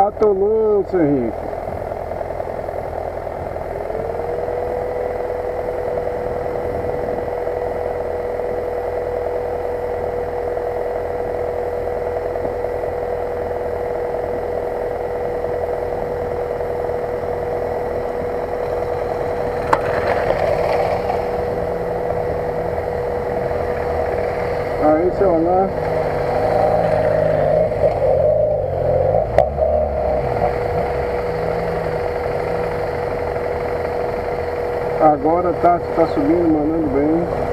Atolou, seu Henrique. Aí, seu Olá. Agora tá subindo, mandando bem.